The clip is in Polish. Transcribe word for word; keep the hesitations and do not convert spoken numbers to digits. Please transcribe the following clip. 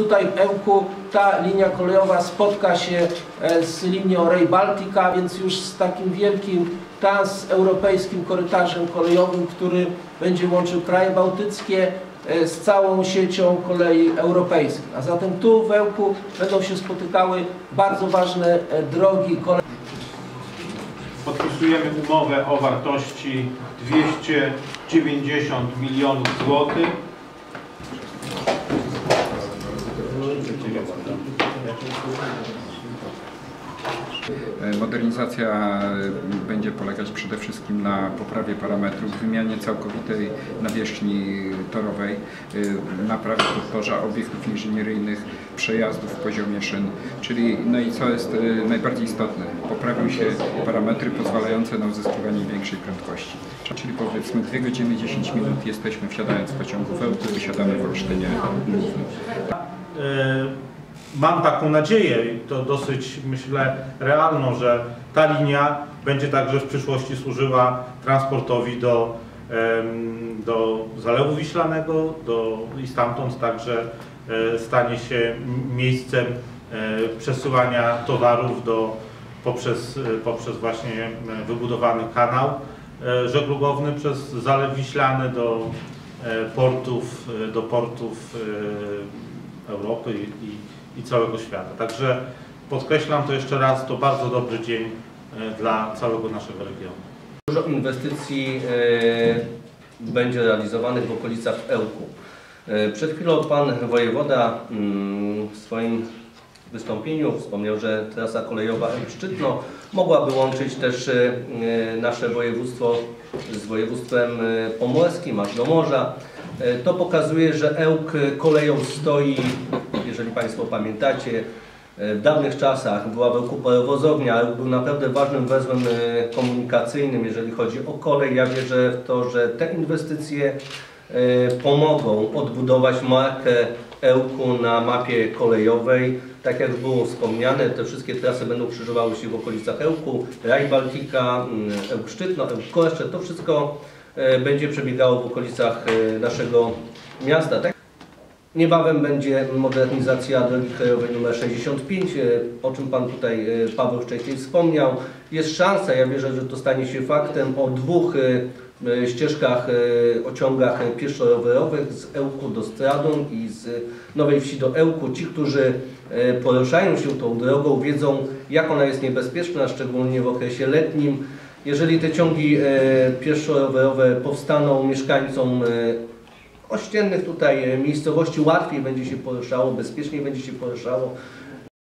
Tutaj w Ełku ta linia kolejowa spotka się z linią Rail Baltica, więc już z takim wielkim transeuropejskim korytarzem kolejowym, który będzie łączył kraje bałtyckie z całą siecią kolei europejskich. A zatem tu w Ełku będą się spotykały bardzo ważne drogi kolejowe. Podpisujemy umowę o wartości dwieście dziewięćdziesiąt milionów złotych. Modernizacja będzie polegać przede wszystkim na poprawie parametrów, wymianie całkowitej nawierzchni torowej, naprawie podporza, obiektów inżynieryjnych, przejazdów w poziomie szyn, czyli no i co jest najbardziej istotne, poprawią się parametry pozwalające na uzyskiwanie większej prędkości. Czyli powiedzmy dwie godziny dziesięć minut jesteśmy, wsiadając w pociągu w Ełku, wysiadamy w Olsztynie Głównym. Mam taką nadzieję i to dosyć, myślę, realną, że ta linia będzie także w przyszłości służyła transportowi do, do Zalewu Wiślanego do, i stamtąd także stanie się miejscem przesyłania towarów do, poprzez, poprzez właśnie wybudowany kanał żeglugowny przez Zalew Wiślany do portów, do portów Europy i i całego świata. Także podkreślam to jeszcze raz, to bardzo dobry dzień dla całego naszego regionu. Dużo inwestycji e, będzie realizowanych w okolicach Ełku. E, przed chwilą pan wojewoda mm, w swoim wystąpieniu wspomniał, że trasa kolejowa Ełk-Szczytno mogłaby łączyć też e, nasze województwo z województwem pomorskim aż do morza. E, to pokazuje, że Ełk koleją stoi. Jeżeli Państwo pamiętacie, w dawnych czasach była w Ełku parowozownia, Ełk był naprawdę ważnym węzłem komunikacyjnym, jeżeli chodzi o kolej. Ja wierzę w to, że te inwestycje pomogą odbudować markę Ełku na mapie kolejowej. Tak jak było wspomniane, te wszystkie trasy będą krzyżowały się w okolicach Ełku, Rail Baltica, Ełk-Szczytno, Ełk-Kołeszcze. To wszystko będzie przebiegało w okolicach naszego miasta. Tak? Niebawem będzie modernizacja drogi krajowej numer sześćdziesiąt pięć, o czym Pan tutaj, Paweł, wcześniej wspomniał. Jest szansa, ja wierzę, że to stanie się faktem, o dwóch ścieżkach, ociągach pieszo-rowerowych z Ełku do Stradun i z Nowej Wsi do Ełku. Ci, którzy poruszają się tą drogą, wiedzą, jak ona jest niebezpieczna, szczególnie w okresie letnim. Jeżeli te ciągi pieszo-rowerowe powstaną, mieszkańcom ościennych tutaj miejscowości łatwiej będzie się poruszało, bezpieczniej będzie się poruszało.